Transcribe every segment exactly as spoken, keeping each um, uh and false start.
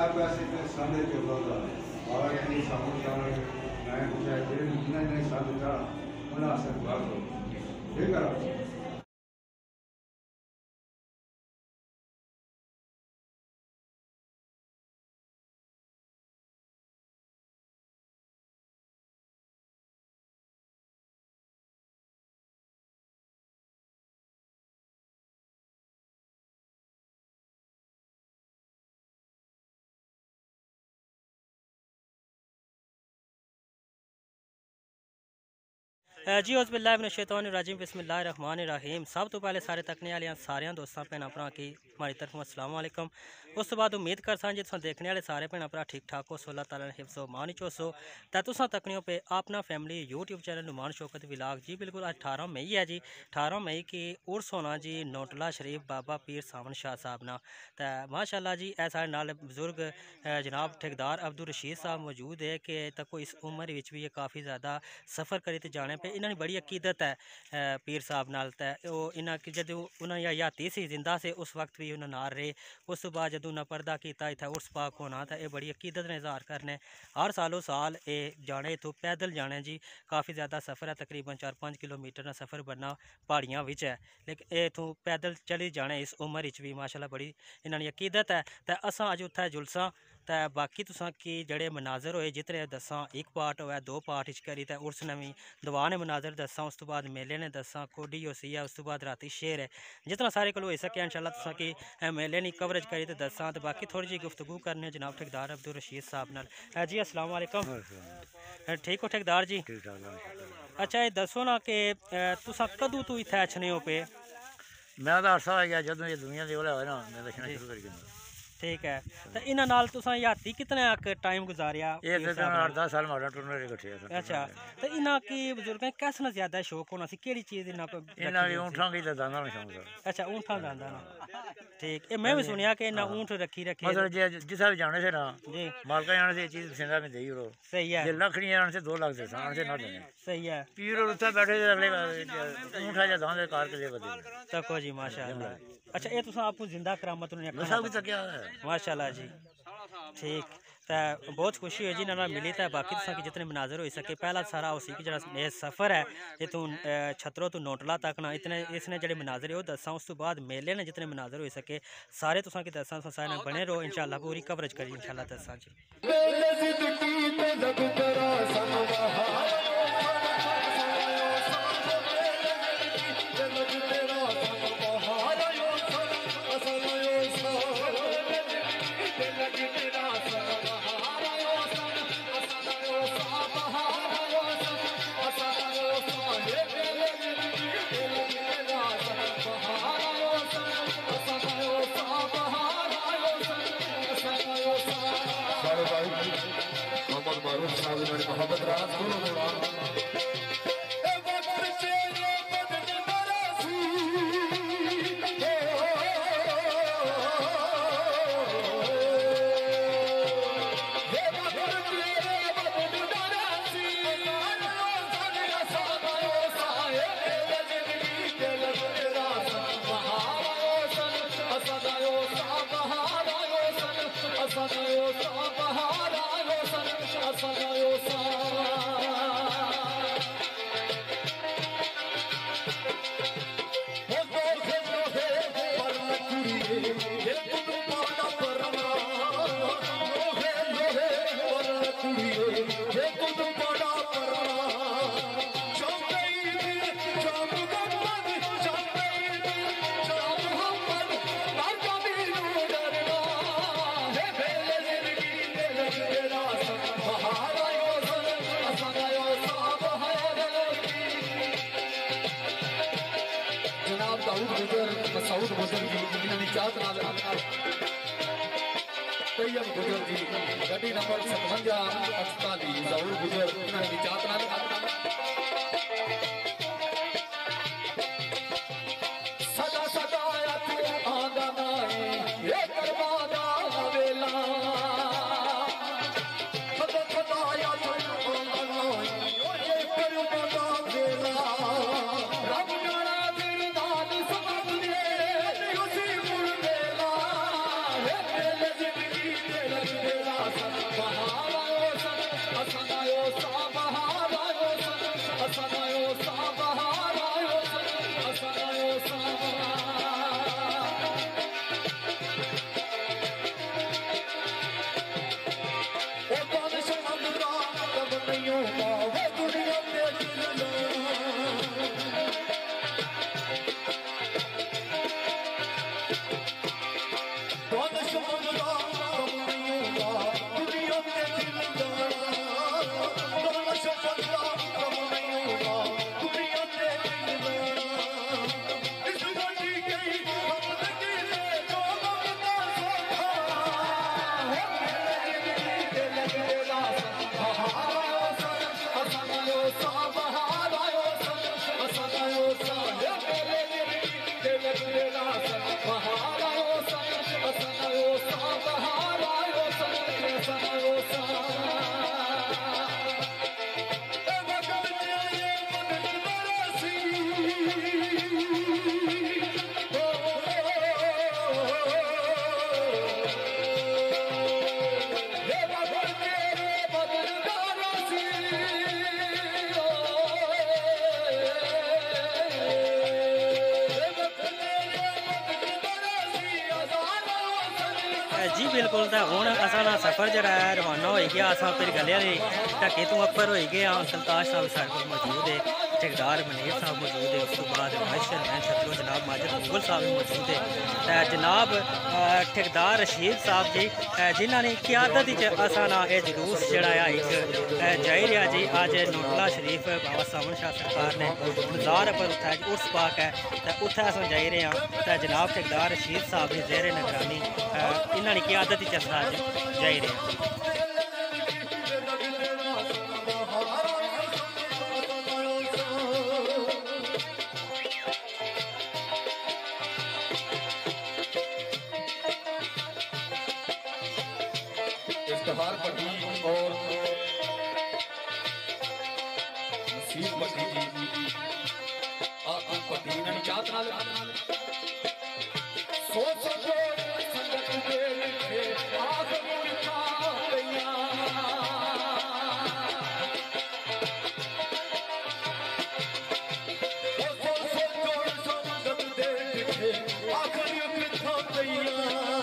अब ऐसे तो साढ़े चौदह का और नहीं सामने का मैं कुछ है फिर नहीं नहीं साढ़े का मुनासिब बात हो ठीक है। जी औज़बिल्लाहिमिनश्शैतानिर्रजीम बिस्मिल्लाहिर्रहमानिर्रहीम। सब तो पहले सारे तकने वाले सारे दोस्तों भैन भरा की हमारी तरफ अस्सलाम वालेकुम। उस तो बाद उम्मीद कर सा जी तुम देखने वाले सारे भैन भरा ठीक ठाक हो, सो अल्लाह ताला ने हिफ्ज़ो मान चोसो। तो तुसा तकनियों पे अपना family YouTube channel Numan Shaukat vlog ji. बिल्कुल आज अठारह मई है जी। अठारह मई की उर्स होना जी नोटला शरीफ बाबा पीर सावन शाह साहब ना। तो माशाअल्लाह जी ऐ साढ़े नाल बजुर्ग जनाब ठेकेदार अब्दुल रशीद साहब मौजूद है कि तको इस उम्र विच भी ये काफ़ी ज़्यादा सफ़र करी ते जाने पे इन्होंने बड़ी अकीदत है पीर साहब नाल। तो इन्हें जदों उन्हें हयाती सी जिंदा से उस वक्त भी उन्हें नार रहे। उस तो बाद जदों उन्हें पर्दा किया इतना उर्स पाक होना तो यह बड़ी अकीदत ने इजहार करने हर सालों साल ये जाने इतों पैदल जाने जी। काफ़ी ज़्यादा सफ़र है, तकरीबन चार पाँच किलोमीटर का सफ़र बनना पहाड़ियाँ विच है, लेकिन ये इतों पैदल चली जाने इस उम्र भी माशाल्लाह बड़ी इन्होंने अकीदत है। तो असा अज उत्थे जुलसा तो बाकी तुसा कि जड़े मनाजर होए जितने दसा एक पार्ट होया दो पार्ट इच करी तो उर्स ने भी दवा ने मनाजर दसा, उस तो बाद मेले ने दसा, कोडी होसी है, उस तो बाद राती शेर है। जितना सारे को हो सके इंशाल्लाह तुसा कि मेले की कवरेज करी तो दसा। तो बाकी थोड़ी जी गुफ्तगू करने जनाब ठेकेदार अब्दुल रशीद साहब नाल। जी अस्सलाम वालेकुम। ठीक हो ठेकेदार जी? अच्छा ये दसो ना कि तुसा कदों तू इत्थे अछने हो पे? मैं तो अरसा हो गया जदों ये दुनिया दे होया ना मैं दसना शुरू कर गया। ठीक है। तो इन्हां नाल तुसा याती कितने टाइम गुजारिया? ये तो आठ दस साल मारा टूरने इकट्ठे। अच्छा तो इन्हां की बुजुर्गों कैसे ना ज्यादा शौक होना सी, केड़ी चीज इन्हां को? इन्हां दी ऊंठां की ते दांदां दा शौक था। अच्छा ऊंठां दांदां ना। ठीक है, मैं भी सुनिया कि इन्हां ऊंट रखी रखे मतलब जे जिसा भी जाने से ना जी मालका जाने से चीज पसंद में देई रो। सही है। जे लखनी जाने से दो लाख दे सान से ना देने। सही है। पीर और उत्ते बैठे अगले ऊंठा जा दांदे कार के ले बदे तको जी माशाअल्लाह। अच्छा ये तुसा आपको जिंदा करामत ने मैं सब तक क्या है माशाअल्लाह जी। ठीक तो बहुत खुशी हुई जी ना मिली। तो बाकी तुसा कि जितने मनाजर हो सके पहला सारा उसी कि जरा सफ़र है इतों छतरों तो नोटला तक ना इतने इसने जड़े मनाजर है वो दसा। उस तो बाद मेले ने जितने मनाजर हो सके सारे तुसा कि दसा सारे बने रहो इंशाल्लाह पूरी कवरेज करी इंशाल्लाह दसा जी। मोहम्मद मारूफ साहब ने मोहब्बत राज को मसूद मुजर जी इन्होंने चाहत नाल तैयब गुजर जी गड्डी नंबर सतवंजा अठताली जहूर गुजर इन्होंने चाहत नाल सदा सदा आंदा नाई ये करवादा वेला सदा सदा आंदा नाई ये करवादा वेला रब जाना तेरी दाद सबब दे उसी मुड़ वेला है दिल जिंदगी दे बिल्कुल तो हूँ असा सफ़र जरा है रवाना हो गया। अस फिर गले वाली ढक्के तो अपर हो गए। सुल्तान साहब साढ़े को मौजूद है, ठेकेदार मनीर साहब मौजूद है, उस तो बाद माशर मैं छत्रो जनाब माजिद मुगल साहब भी मौजूद है। जनाब ठेकेदार रशीद साहब जी जिन्होंने क्यादत असा ना यह जलूस जड़ा एक जाई रहा जी। अज नूरला शरीफ बाबा सामन शाह सरकार ने मज़ार पर उत्थे उर्स पाक है तो उत्थे अस जाई रहे हैं। तो जनाब ठेकेदार रशीद साहब की जेर निगरानी इन्होंने क्यादत अस अज जाई रहे हैं। इफ्तिखार पट्टी और नसीब पट्टी जी आपको पट्टी ने चाहत नाल सोच सोचो संगत के लिखे आग मुझा गया सोच सोचो संगत के लिखे आग मुझा गया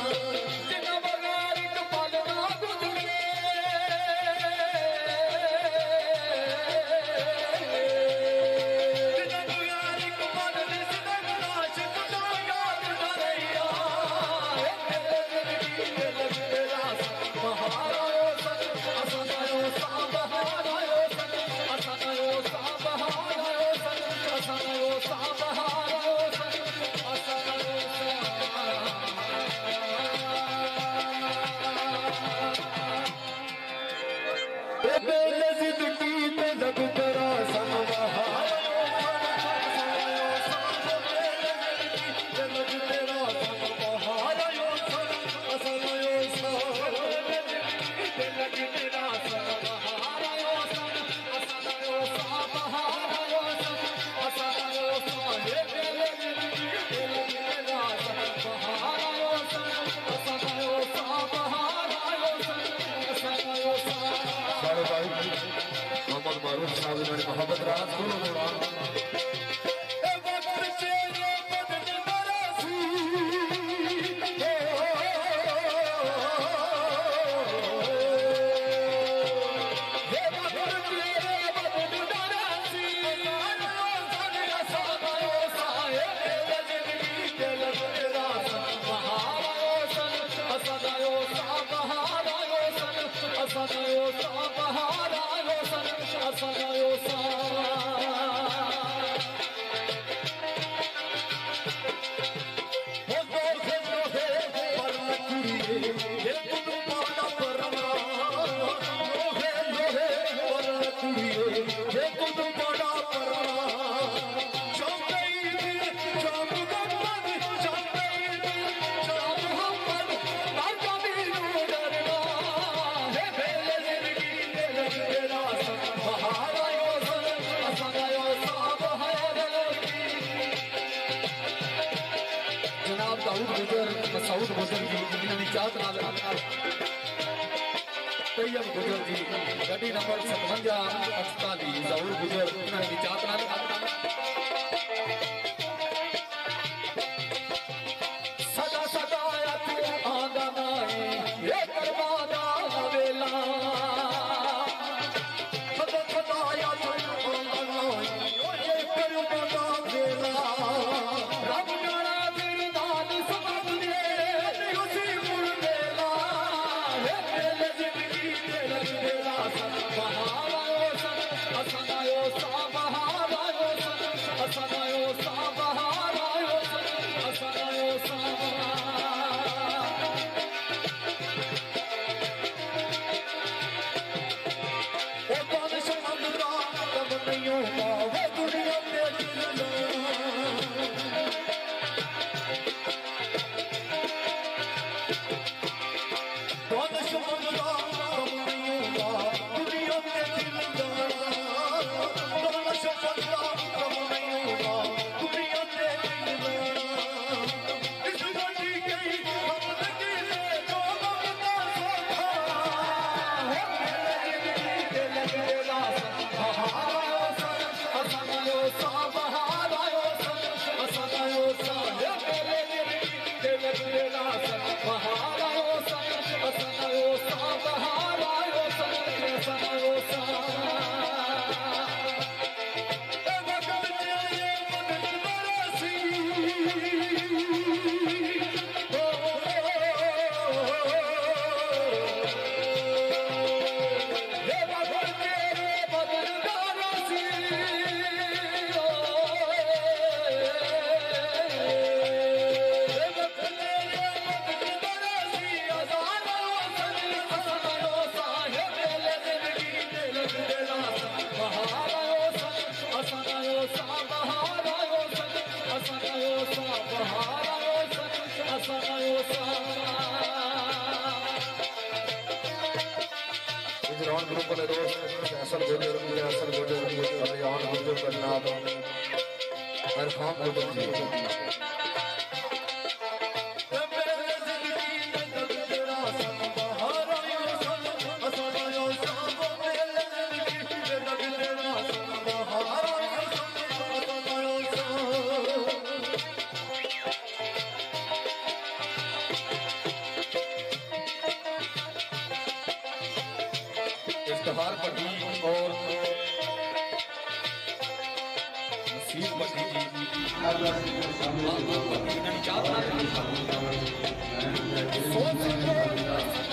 मोहब्बत रात मसूद गुजर जी इन्होंने चाहत नाल तैयब गुजर जी गड्डी नंबर सतवंजा अठताली जहूर गुजर इन्होंने चाहत नाल सदा सदा तू आंदा नाई ये करवादा वेला सदा सदा तू आंदा नाई ये करवादा वेला रब जाना तेरी नाल सबब दे उसी मुड़ मेला हे मेले जिंदगी तेरा तेरा बहार आयो सन असन आयो सा बहार आयो सन असन आयो सा बहार आयो सन असन आयो सा ओ कौन समझदा कब नहीं होगा वो दुनिया तेरी हिजरान ग्रुप वाले दोस्त असल गुजर असल गुजर अभियान गुजर करनाब अरफान गुजर जी इफ्तिखार पट्टी और नसीब पट्टी जी